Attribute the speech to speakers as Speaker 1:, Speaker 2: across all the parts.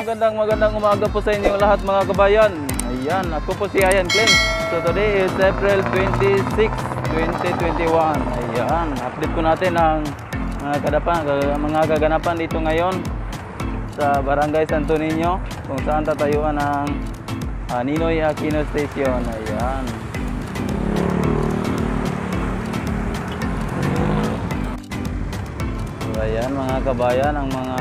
Speaker 1: magandang umaga po sa inyo lahat mga kabayan. Ayan, ako po si Ayan Clean. So today is April 26, 2021. Ayan, update ko natin ang mga kaganapan dito ngayon sa Barangay Santo Niño, kung saan tatayuan ang Ninoy Aquino Station. Ayan. So ayan mga kabayan, ang mga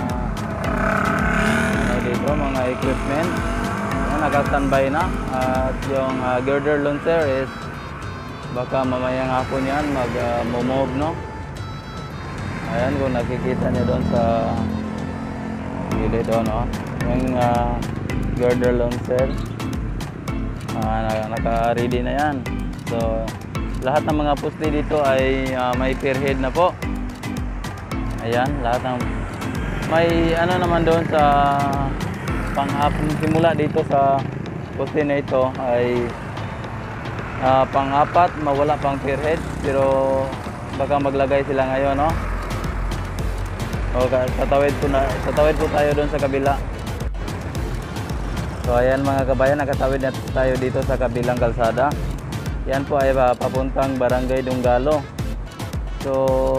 Speaker 1: dito, mga equipment. Ayan, naka-standby na. At yung girder launcher is baka mamayang hapon yan mag-move, no? Ayan, kung nakikita niyo doon sa gilid doon, no? Yung girder launcher naka-ready na yan. So lahat ng mga poste dito ay may pierhead na po. Ayan, lahat ng may ano naman doon sa simula dito sa poste na ito ay pang-apat, mawala pang pierhead, pero baka maglagay sila ngayon, no? O tatawid po tayo doon sa kabila. So ayan mga kabayan, nakatawid na tayo dito sa kabilang kalsada. Yan po ay papuntang Barangay Dunggalo. So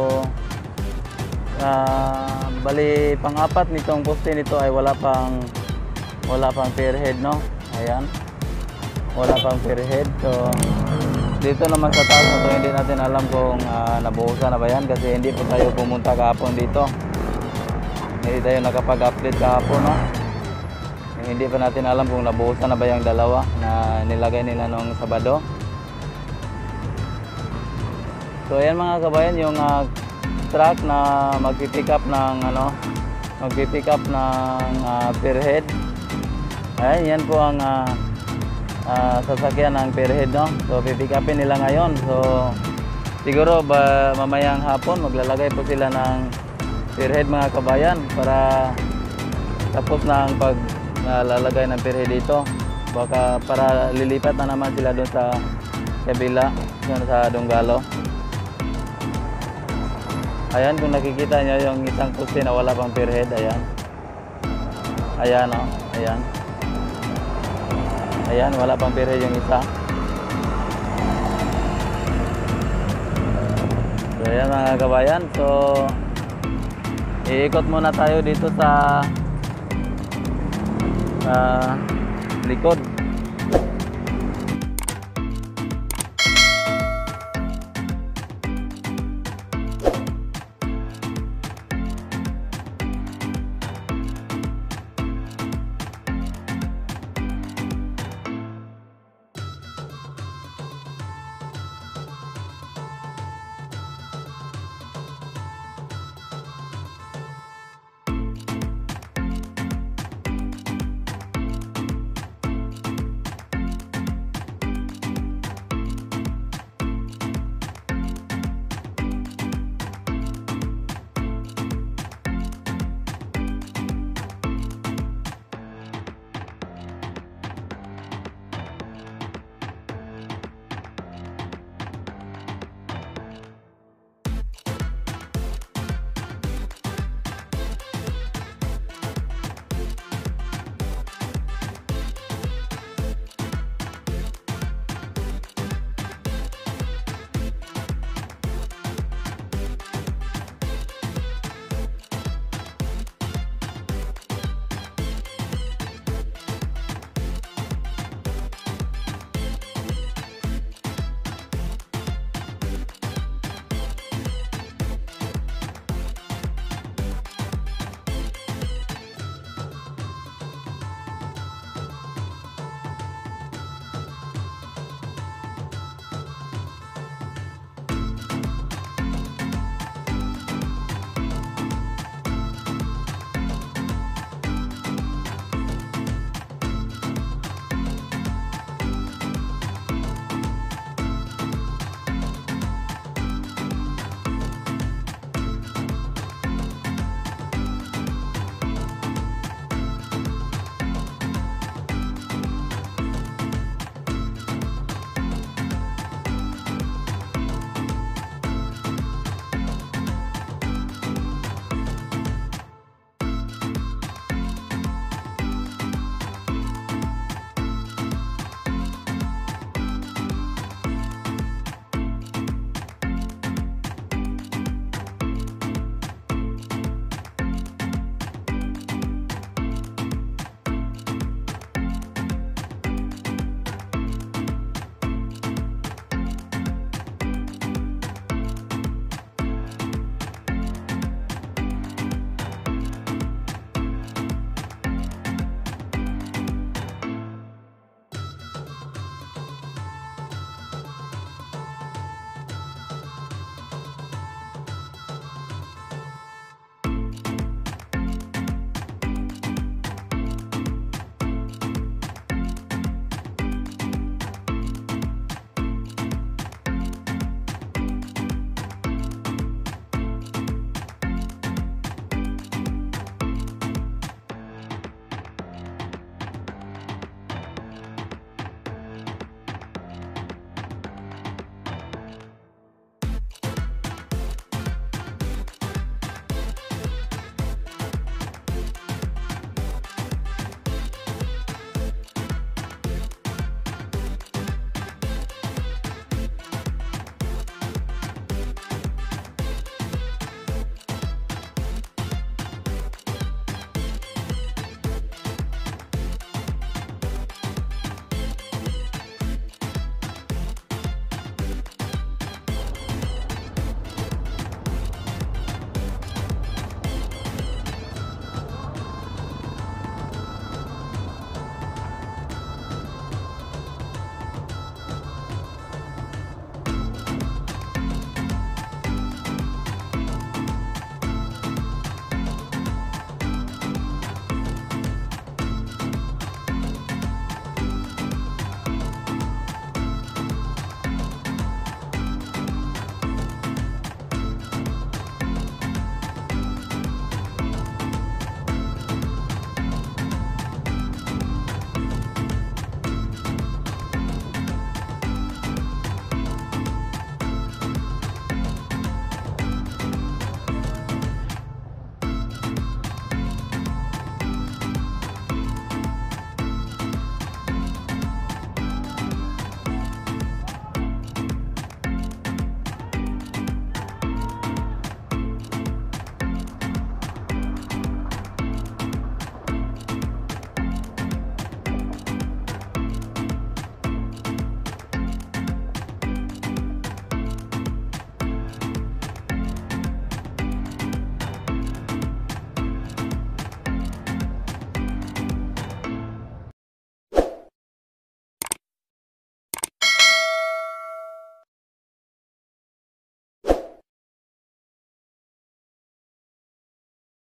Speaker 1: bali pang-apat nitong poste nito ay wala pang pierhead, no? Ayan, wala pang pierhead. So dito naman sa taas na to, hindi natin alam kung nabuhusan na ba yan, kasi hindi po tayo pumunta kahapon dito. Hindi tayo nakapag-update kahapon, no? Hindi pa natin alam kung nabuhusan na ba yung dalawa na nilagay nila nung Sabado. So ayan mga kabayan, yung truck na magpipick up ng pierhead. Ayan, yan po ang sasakyan ng pierhead, no? So pipick upin nila ngayon. So siguro mamayang hapon maglalagay po sila ng pierhead mga kabayan, para tapos na ang paglalagay ng pierhead dito. Baka para lilipat na naman sila doon sa kabila, doon sa Dunggalo. Ayan, kung nakikita nyo yung isang poste na wala pang pierhead. Ayan. Ayan, o. Ayan. Ayan, wala pang pierhead yung isa. So ayan mga kabayan. So iikot muna tayo dito sa likod.